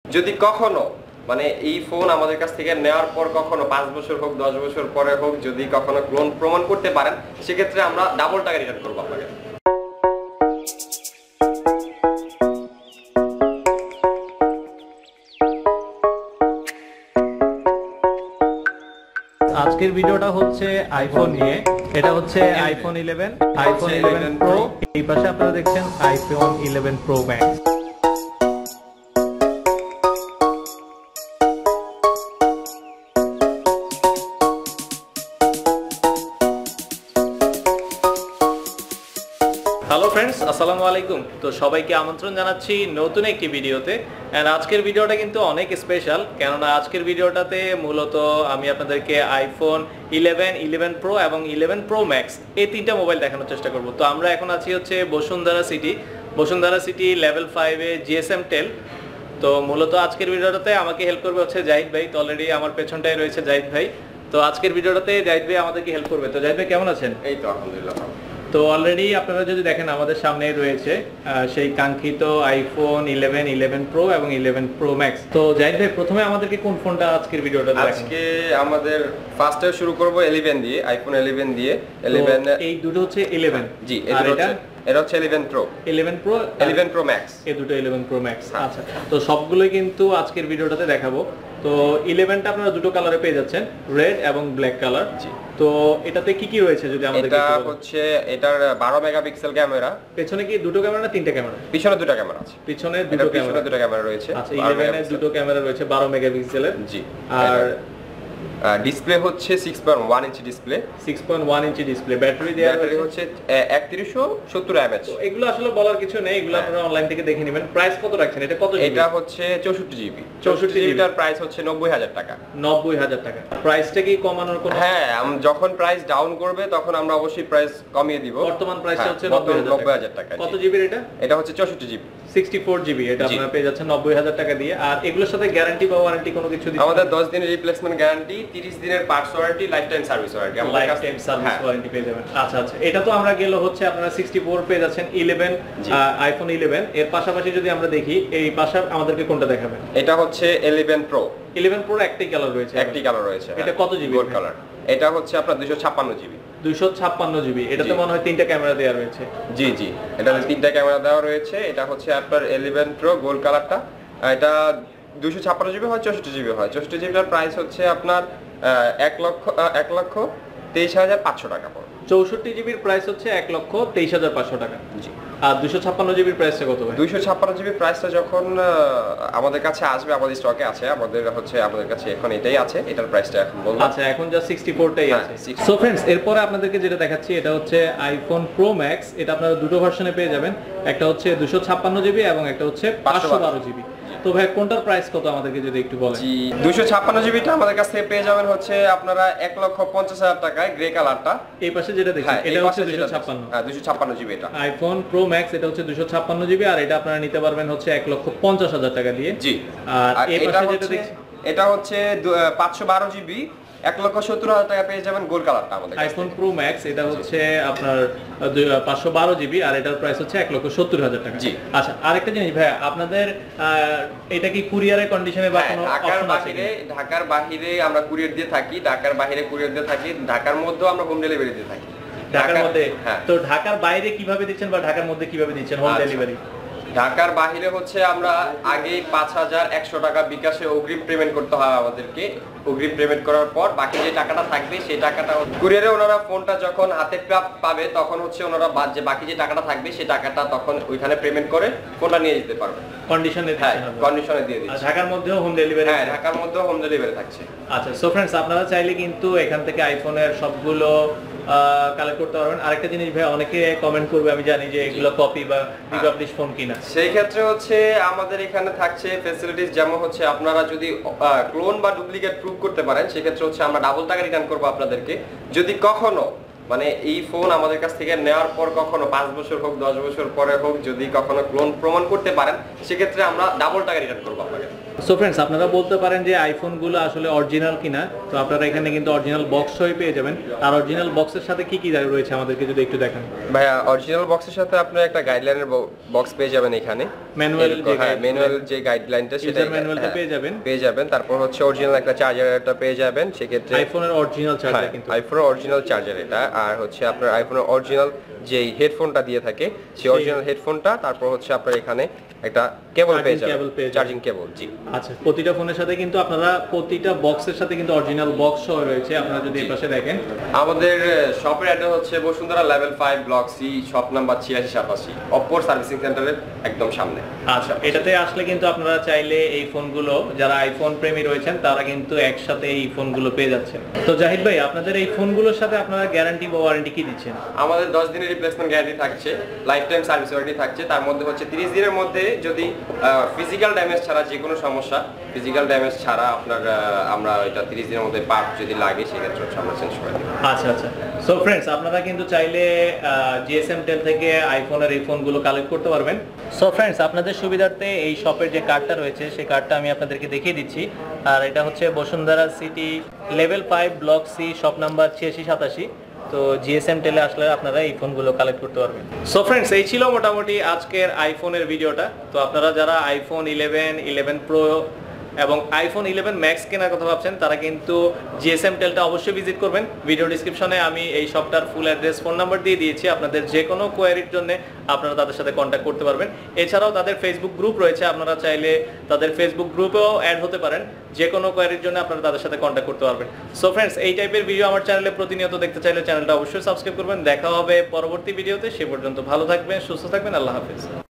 যদি কখনো মানে এই ফোন আমাদের কাছ থেকে নেওয়ার পর কখনো 5 বছর হোক 10 বছর পরে হোক যদি কখনো ক্লোন প্রমাণ করতে পারেন সেক্ষেত্রে আমরা ডাবল টাকা রিটার্ন করবো আপনাকে। আজকের ভিডিওটা হচ্ছে আইফোন নিয়ে। এটা হচ্ছে আইফোন 11 প্রো। এই পাশে আপনারা দেখছেন iPhone 11 pro max. Hello friends, আসসালামু আলাইকুম। তো সবাইকে আমন্ত্রণ জানাচ্ছি নতুন একটি ভিডিওতে। এন্ড আজকের ভিডিওটা কিন্তু অনেক স্পেশাল, কেননা আজকের ভিডিওটাতে মূলত আমি আপনাদেরকে আইফোন 11 প্রো এবং 11 প্রো ম্যাক্স এই তিনটা মোবাইল দেখানোর চেষ্টা করব। তো আমরা এখন আছি হচ্ছে বসুন্ধরা সিটি লেভেল 5-এ জিএসএম টেল। তো মূলত আজকের ভিডিওটাতে আমাকে হেল্প করবে হচ্ছে জাহিদ ভাই। তো অলরেডি আমার পেছনটায় রয়েছে জাহিদ ভাই। তো আজকের ভিডিওটাতে জাহিদ ভাই আমাদেরকে হেল্প করবে। তো জাহিদ ভাই কেমন আছেন? এই তো আলহামদুলিল্লাহ। তো অলরেডি আপনারা যদি দেখেন আমাদের সামনেই রয়েছে সেই কাঙ্ক্ষিত আইফোন 11 প্রো এবং 11 প্রো ম্যাক্স। তো জাহিদ ভাই প্রথমে আমাদেরকে কোন ফোনটা আজকের ভিডিওটা দেখাবেন? আজকে আমাদের ফার্স্টে শুরু করব 11 দিয়ে, আইফোন 11 দিয়ে। 11 এই দুটো হচ্ছে 11। জি, এটা হচ্ছে 11 প্রো ম্যাক্স। এই দুটো 11 প্রো ম্যাক্স। আচ্ছা, তো সবগুলোই কিন্তু আজকের ভিডিওটাতে দেখাবো। তো 11টা আপনারা দুটো কালারে পেয়ে যাচ্ছেন, রেড এবং ব্ল্যাক কালার। জি। তো এটাতে কি কি রয়েছে যদি আমাদেরকে এটা হচ্ছে এটার 12 মেগাপিক্সেল ক্যামেরা। পেছনে কি দুটো ক্যামেরা না তিনটা ক্যামেরা? পিছনে দুটো ক্যামেরা আছে। পিছনে দুটো ক্যামেরা রয়েছে। আচ্ছা, 11 এর দুটো ক্যামেরা রয়েছে 12 মেগাপিক্সেলের। জি। আর ডিসপ্লে হচ্ছে 6.1 inch display. 6.1 inch display. Battery হচ্ছে 3170 mAh। এগুলো আসলে বলার কিছু নেই, এগুলো আপনারা অনলাইন থেকে দেখে নেবেন। প্রাইস কত রাখছেন? এটা কত জিবি? এটা হচ্ছে 64 জিবি। 64 জিবিটার প্রাইস হচ্ছে 90000 টাকা। 90000 টাকা। প্রাইসটা কি কমানোর কোনো? হ্যাঁ, যখন প্রাইস ডাউন করবে তখন আমরা অবশ্যই প্রাইস কমিয়ে দিব। বর্তমান প্রাইসটা হচ্ছে 90000 টাকা। কত জিবির এটা? এটা হচ্ছে 64 জিবি। 64 জিবি। এটা আপনারা পেয়ে যাচ্ছেন 90000 টাকা দিয়ে। আর এগুলোর সাথে গ্যারান্টি বা ওয়ারেন্টি কোনো কিছু দিচ্ছেন? আমাদের 10 দিনের রিপ্লেসমেন্ট গ্যারান্টি, 30 দিনের parts warranty, life time service warranty. আমরা লাইফ টাইম সার্ভিস ওয়ারেন্টি পেয়ে যাবেন। আচ্ছা, এটা তো আমরা গেল হচ্ছে আপনারা 64 পেয়ে যাচ্ছেন 11 আইফোন 11। এর পাশাপাশি যদি আমরা দেখি এই পাশে আমাদেরকে কোনটা দেখাবেন? এটা হচ্ছে 11 প্রো। 11 প্রো একটাই কালার রয়েছে। এটা কত জিবি? Gold colour. এটা হচ্ছে আপনার 256 জিবি। 256 জিবি। এটাতে মনে হয় তিনটা ক্যামেরা দেওয়া রয়েছে। জি জি, এটাতে তিনটা ক্যামেরা দেওয়া রয়েছে। এটা হচ্ছে আপনার 11 প্রো গোল্ড কালারটা। এটা 256 জিবি হয়, 64 জিবি হয়। 64 জিবিটার প্রাইস হচ্ছে আপনার 1,23,500 টাকা পড়ে। 64 জিবির প্রাইস হচ্ছে 1,23,500 টাকা। জি। আর 256 জিবির প্রাইসটা কত ভাই? 256 জিবির প্রাইসটা যখন আমাদের কাছে আসবে, আমাদের স্টকে আছে, আমাদের কাছে এখন এটাই আছে। এটার প্রাইসটা এখন বলবো। আচ্ছা, এখন যা 64টাই আছে। সো ফ্রেন্ডস, এরপরে আপনাদেরকে যেটা দেখাচ্ছি এটা হচ্ছে আইফোন প্রো ম্যাক্স। এটা আপনারা দুটো ভার্সনে পেয়ে যাবেন। একটা হচ্ছে 256 জিবি এবং একটা হচ্ছে 512 জিবি। তো ভাই কোনটার প্রাইস কত আমাদেরকে যদি একটু বলেন? জি, 256 জিবিটা আমাদের কাছ থেকে পেয়ে যাবেন হচ্ছে আপনারা 1,50,000 টাকায়, গ্রে কালারটা। এই পাশে যেটা দেখছেন এটা হচ্ছে 256। হ্যাঁ, 256 জিবি এটা। আইফোন প্রো ম্যাক্স এটা হচ্ছে 256 জিবি আর এটা আপনারা নিতে পারবেন হচ্ছে 1,50,000 টাকা দিয়ে। জি। আর এই পাশে যেটা দেখছেন এটা হচ্ছে 512 জিবি, 1,70,000 টাকা পেয়ে যাবেন গোল্ড কালারটা আমাদের। আইফোন প্রো ম্যাক্স এটা হচ্ছে আপনার 512 জিবি আর এটার প্রাইস হচ্ছে 1,70,000 টাকা। জি। আচ্ছা, আরেকটা জিনিস ভাই, আপনাদের এটা কি কুরিয়ারের কন্ডিশনে বা কোনো অপশন আছে? ঢাকার বাইরে আমরা কুরিয়ার দিয়ে থাকি, ঢাকার বাইরে কুরিয়ার দিয়ে থাকি, ঢাকার মধ্যেও আমরা হোম ডেলিভারি দিয়ে থাকি। ঢাকার মধ্যে? তো ঢাকার বাইরে কিভাবে দিচ্ছেন বা ঢাকার মধ্যে কিভাবে দিচ্ছেন হোম ডেলিভারি? ঢাকার বাইরে হচ্ছে আমরা আগে 5,100 টাকা বিকাশে অগ্রিম পেমেন্ট করতে হয় আমাদেরকে। অগ্রিম পেমেন্ট করার পর বাকি যে টাকাটা থাকবে সেই টাকাটা কুরিয়ারে ওনারা ফোনটা যখন হাতে পাবে তখন হচ্ছে ওনারা যে বাকি যে টাকাটা থাকবে সেই টাকাটা তখন ওইখানে পেমেন্ট করে ফোনটা নিয়ে যেতে পারবে। কন্ডিশনে? হ্যাঁ, কন্ডিশনে দিয়ে দিচ্ছি। ঢাকার মধ্যেও হোম ডেলিভারি? হ্যাঁ, ঢাকার মধ্যেও হোম ডেলিভারি থাকছে। আচ্ছা, সো ফ্রেন্ডস, আপনারা চাইলে কিন্তু এখান থেকে আইফোনের সবগুলো কালেক্ট করতে পারবেন। আরেকটা জিনিস ভাই, অনেকে কমেন্ট করবে আমি জানি যে এগুলো কপি বা রিপাবলিশ ফোন কিনা। সেই ক্ষেত্রে হচ্ছে আমাদের এখানে থাকছে ফ্যাসিলিটিস, যেমন হচ্ছে আপনারা যদি ক্লোন বা ডুপ্লিকেট প্রুফ করতে পারেন সেক্ষেত্রে হচ্ছে আমরা ডাবল টাকা রিটার্ন করবো আপনাদেরকে। যদি কখনো মানে এই ফোন আমাদের কাছ থেকে নেওয়ার পর কখনো 5 বছর হোক 10 বছর পরে হোক যদি কখনো ক্লোন প্রমাণ করতে পারেন সেক্ষেত্রে আমরা ডাবল টাকা রিটার্ন করবো আপনাকে। সো ফ্রেন্ডস, আপনারা বলতে পারেন যে আইফোনগুলো আসলে অরিজিনাল কিনা। তো আপনারা এখানে কিন্তু অরিজিনাল বক্স সহ পেয়ে যাবেন। আর অরিজিনাল বক্সের সাথে কি কি রয়েছে আমাদেরকে যদি একটু দেখান। ভাইয়া, অরিজিনাল বক্সের সাথে আপনারা একটা গাইডলাইনের বক্স পেয়ে যাবেন এখানে। ম্যানুয়াল যে গাইডলাইনটা সেটা ম্যানুয়ালটা পেয়ে যাবেন। তারপর হচ্ছে অরিজিনাল একটা চার্জারটা পেয়ে যাবেন, সেক্ষেত্রে আইফোনের অরিজিনাল চার্জার, কিন্তু আইফোনের অরিজিনাল চার্জার এটা। আর হচ্ছে আপনার আইফোনের অরিজিনাল যে হেডফোনটা দিয়ে থাকে সেই অরিজিনাল হেডফোনটা, তারপর হচ্ছে আপনার এখানে একটা কেবল পেয়ে যাবেন, চার্জিং কেবল। জি আচ্ছা, প্রতিটা ফোনের সাথে কিন্তু আপনারা প্রতিটা বক্সের সাথে কিন্তু অরিজিনাল বক্স সহ রয়েছে। আপনারা যদি এই পাশে দেখেন, আমাদের শপের অ্যাড্রেস হচ্ছে Bashundhara level 5 block C, shop number 8687, অপর সার্ভিসিং সেন্টারের একদম সামনে। আচ্ছা, এটাতে আসলে কিন্তু আপনারা চাইলে এই ফোনগুলো, যারা আইফোন প্রেমী রয়েছেন তারা কিন্তু একসাথে এই ফোনগুলো পেয়ে যাচ্ছেন। তো জাহিদ ভাই, আপনাদের এই ফোনগুলোর সাথে আপনারা গ্যারান্টি বা ওয়ারেন্টি কি দিচ্ছেন? আমাদের 10 দিনের রিপ্লেসমেন্ট গ্যারান্টি থাকছে, লাইফ টাইম সার্ভিস ওয়ারেন্টি থাকছে। তার মধ্যে হচ্ছে 30 দিনের মধ্যে যদি ফিজিক্যাল ড্যামেজ ছাড়া যে কোনো সমস্যা, ফিজিক্যাল ড্যামেজ ছাড়া আপনার আমরা এটা 30 দিনের মধ্যে পার্ট যদি লাগে সেক্ষেত্রে আমরা চেঞ্জ করে দিই। আচ্ছা আচ্ছা। সো ফ্রেন্ডস, আপনারা কিন্তু চাইলে জিএসএম টেল থেকে আইফোনের এই ফোনগুলো কালেক্ট করতে পারবেন। সো ফ্রেন্ডস, আপনাদের সুবিধার্থে এই শপের যে কার্ডটা রয়েছে সেই কার্ডটা আমি আপনাদেরকে দেখিয়ে দিচ্ছি। আর এটা হচ্ছে Bashundhara city level 5 block C, shop number 8687। তো জিএসএম টেলে আসলে আপনারা এই ফোনগুলো কালেক্ট করতে পারবেন। সো ফ্রেন্ডস, এই ছিল মোটামুটি আজকের আইফোনের ভিডিওটা। তো আপনারা যারা আইফোন 11, 11 প্রো এবং আইফোন 11 ম্যাক্স কেনার কথা ভাবছেন তারা কিন্তু জিএসএম টেলটা অবশ্যই ভিজিট করবেন। ভিডিও ডিসক্রিপশনে আমি এই শপটার ফুল অ্যাড্রেস, ফোন নাম্বার দিয়ে দিয়েছি। আপনাদের যে কোনো কোয়ারির জন্য আপনারা তাদের সাথে কন্ট্যাক্ট করতে পারবেন। এছাড়াও তাদের ফেসবুক গ্রুপ রয়েছে, আপনারা চাইলে তাদের ফেসবুক গ্রুপেও অ্যাড হতে পারেন। যে কোনো কোয়ারির জন্য আপনারা তাদের সাথে কন্ট্যাক্ট করতে পারবেন। সো ফ্রেন্ডস, এই টাইপের ভিডিও আমার চ্যানেলে প্রতিনিয়ত দেখতে চাইলে চ্যানেলটা অবশ্যই সাবস্ক্রাইব করবেন। দেখা হবে পরবর্তী ভিডিওতে। সে পর্যন্ত ভালো থাকবেন, সুস্থ থাকবেন। আল্লাহ হাফেজ।